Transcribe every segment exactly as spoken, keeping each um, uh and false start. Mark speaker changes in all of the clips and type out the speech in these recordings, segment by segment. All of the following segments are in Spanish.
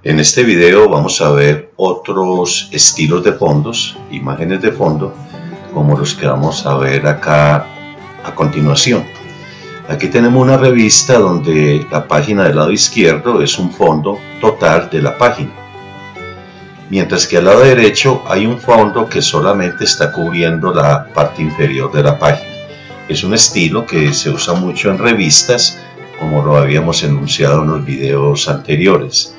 Speaker 1: En este video vamos a ver otros estilos de fondos, imágenes de fondo, como los que vamos a ver acá a continuación. Aquí tenemos una revista donde la página del lado izquierdo es un fondo total de la página, mientras que al lado derecho hay un fondo que solamente está cubriendo la parte inferior de la página. Es un estilo que se usa mucho en revistas, como lo habíamos enunciado en los videos anteriores.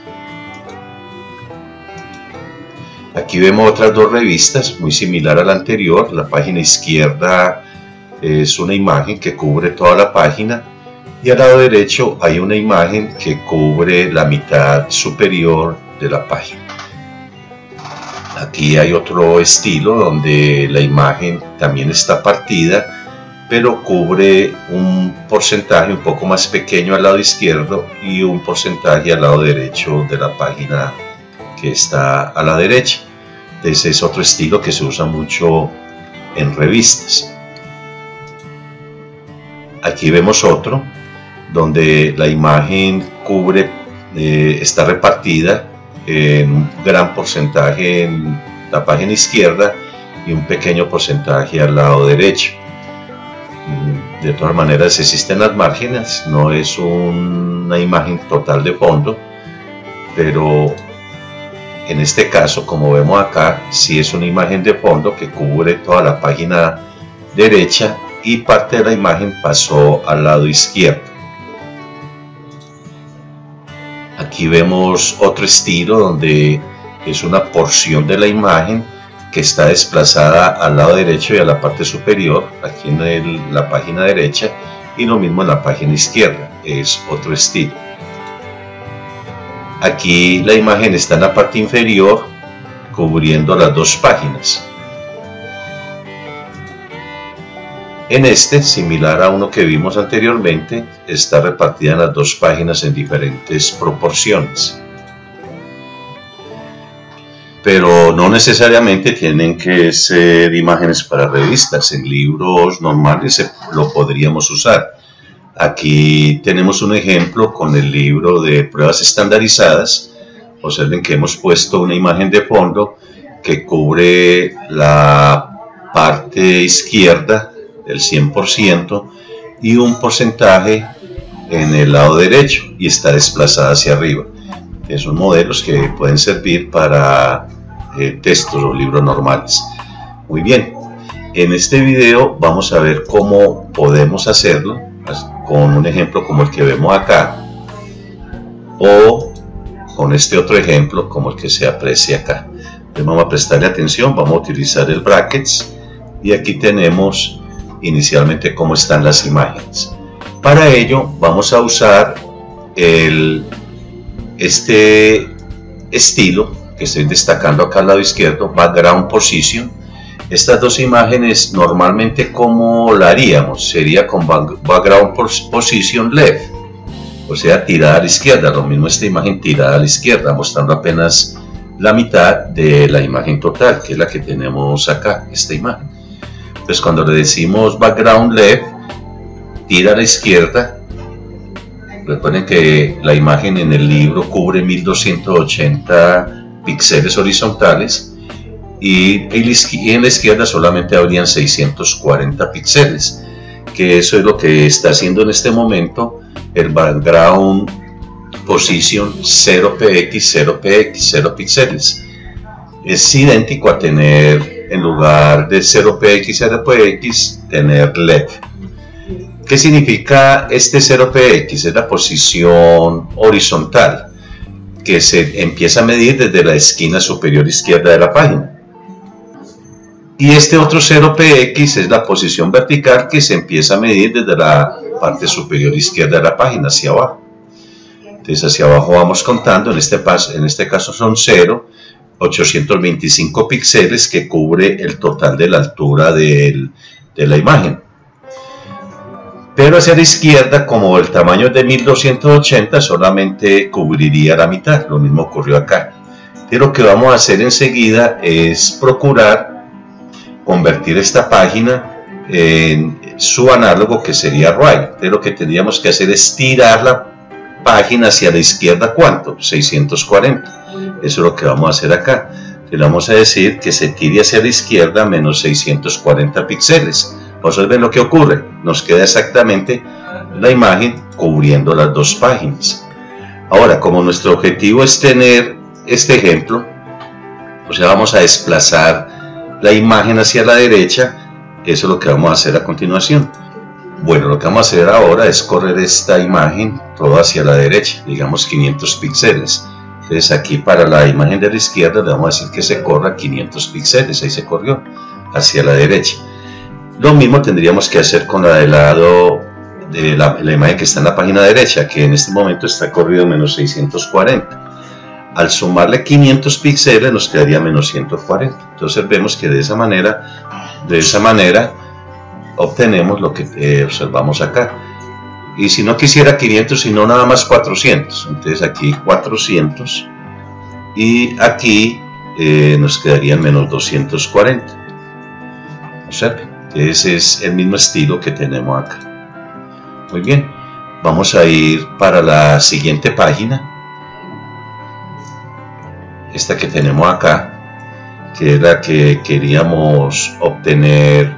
Speaker 1: Aquí vemos otras dos revistas muy similar a la anterior. La página izquierda es una imagen que cubre toda la página y al lado derecho hay una imagen que cubre la mitad superior de la página. Aquí hay otro estilo donde la imagen también está partida, pero cubre un porcentaje un poco más pequeño al lado izquierdo y un porcentaje al lado derecho de la página que está a la derecha. Ese es otro estilo que se usa mucho en revistas. Aquí vemos otro donde la imagen cubre, eh, está repartida en un gran porcentaje en la página izquierda y un pequeño porcentaje al lado derecho. De todas maneras existen las márgenes, no es una imagen total de fondo, pero en este caso, como vemos acá, sí es una imagen de fondo que cubre toda la página derecha y parte de la imagen pasó al lado izquierdo. Aquí vemos otro estilo donde es una porción de la imagen que está desplazada al lado derecho y a la parte superior, aquí en el, la página derecha, y lo mismo en la página izquierda, es otro estilo. Aquí la imagen está en la parte inferior cubriendo las dos páginas. En este, similar a uno que vimos anteriormente, está repartida en las dos páginas en diferentes proporciones. Pero no necesariamente tienen que ser imágenes para revistas. En libros normales lo podríamos usar. Aquí tenemos un ejemplo con el libro de pruebas estandarizadas. Observen que hemos puesto una imagen de fondo que cubre la parte izquierda del cien por ciento y un porcentaje en el lado derecho y está desplazada hacia arriba. Son modelos que pueden servir para eh, textos o libros normales. Muy bien, en este video vamos a ver cómo podemos hacerlo con un ejemplo como el que vemos acá, o con este otro ejemplo como el que se aprecia acá. Entonces vamos a prestarle atención, vamos a utilizar el brackets y aquí tenemos inicialmente cómo están las imágenes. Para ello vamos a usar el, este estilo que estoy destacando acá al lado izquierdo, background position. Estas dos imágenes normalmente como la haríamos sería con background position left, o sea tirada a la izquierda. Lo mismo esta imagen tirada a la izquierda, mostrando apenas la mitad de la imagen total, que es la que tenemos acá, esta imagen. Entonces cuando le decimos background left, tira a la izquierda. Recuerden que la imagen en el libro cubre mil doscientos ochenta píxeles horizontales y en la izquierda solamente habrían seiscientos cuarenta píxeles, que eso es lo que está haciendo en este momento el background position cero p x, cero p x, cero píxeles. Es idéntico a tener, en lugar de cero p x, cero p x, tener left. ¿Qué significa este cero p x? Es la posición horizontal que se empieza a medir desde la esquina superior izquierda de la página. Y este otro cero p x es la posición vertical que se empieza a medir desde la parte superior izquierda de la página hacia abajo. Entonces hacia abajo vamos contando, en este, paso, en este caso son cero, ochocientos veinticinco píxeles que cubre el total de la altura de, de la imagen. Pero hacia la izquierda, como el tamaño es de mil doscientos ochenta, solamente cubriría la mitad. Lo mismo ocurrió acá. Y lo que vamos a hacer enseguida es procurar convertir esta página en su análogo, que sería right. Entonces lo que tendríamos que hacer es tirar la página hacia la izquierda, ¿cuánto? seiscientos cuarenta. Eso es lo que vamos a hacer acá. Le vamos a decir que se tire hacia la izquierda menos seiscientos cuarenta píxeles. Vamos a ver lo que ocurre. Nos queda exactamente la imagen cubriendo las dos páginas. Ahora, como nuestro objetivo es tener este ejemplo, o sea, vamos a desplazar la imagen hacia la derecha. Eso es lo que vamos a hacer a continuación. Bueno, lo que vamos a hacer ahora es correr esta imagen todo hacia la derecha, digamos quinientos píxeles. Entonces aquí para la imagen de la izquierda le vamos a decir que se corra quinientos píxeles, ahí se corrió, hacia la derecha. Lo mismo tendríamos que hacer con la del lado de la, la imagen que está en la página derecha, que en este momento está corrido menos seiscientos cuarenta. Al sumarle quinientos píxeles nos quedaría menos ciento cuarenta. Entonces vemos que de esa manera, de esa manera obtenemos lo que eh, observamos acá. Y si no quisiera quinientos, sino nada más cuatrocientos, entonces aquí cuatrocientos y aquí eh, nos quedarían menos doscientos cuarenta. Observen, ese es el mismo estilo que tenemos acá. Muy bien, vamos a ir para la siguiente página, esta que tenemos acá, que es la que queríamos obtener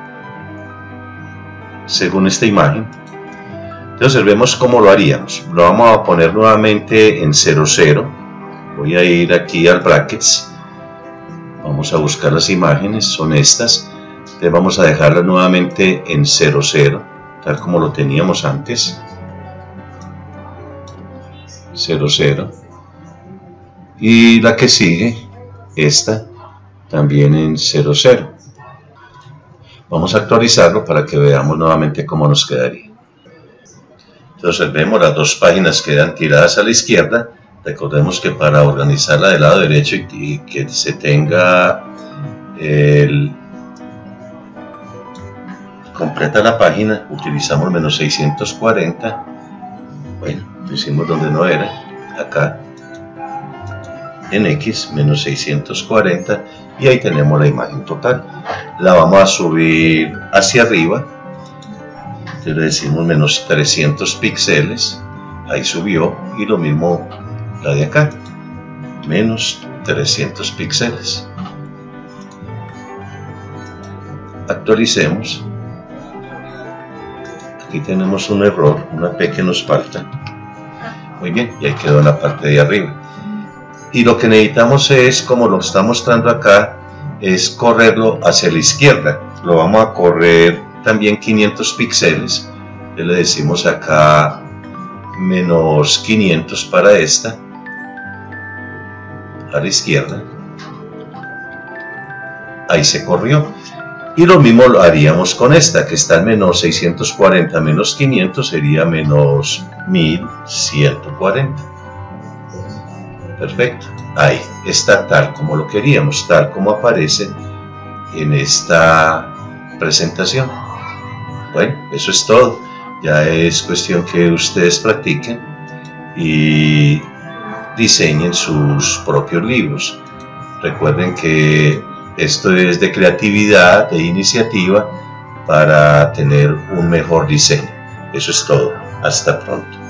Speaker 1: según esta imagen. Entonces vemos cómo lo haríamos. Lo vamos a poner nuevamente en cero cero. Voy a ir aquí al brackets. Vamos a buscar las imágenes, son estas. Entonces vamos a dejarlas nuevamente en cero cero, tal como lo teníamos antes. cero cero. Y la que sigue, esta, también en cero cero. Vamos a actualizarlo para que veamos nuevamente cómo nos quedaría. Entonces vemos las dos páginas quedan tiradas a la izquierda. Recordemos que para organizarla del lado derecho y, y que se tenga el, completa la página, utilizamos menos seiscientos cuarenta. Bueno, lo hicimos donde no era, acá en X, menos seiscientos cuarenta, y ahí tenemos la imagen total. La vamos a subir hacia arriba. Le decimos menos trescientos píxeles, ahí subió, y lo mismo la de acá, menos trescientos píxeles. Actualicemos. Aquí tenemos un error, una P que nos falta. Muy bien, y ahí quedó en la parte de arriba. Y lo que necesitamos es, como lo está mostrando acá, es correrlo hacia la izquierda. Lo vamos a correr también quinientos píxeles. Le decimos acá menos quinientos para esta, a la izquierda. Ahí se corrió. Y lo mismo lo haríamos con esta, que está en menos seiscientos cuarenta menos quinientos, sería menos mil ciento cuarenta. Perfecto. Ahí está tal como lo queríamos, tal como aparece en esta presentación. Bueno, eso es todo. Ya es cuestión que ustedes practiquen y diseñen sus propios libros. Recuerden que esto es de creatividad, de iniciativa, para tener un mejor diseño. Eso es todo. Hasta pronto.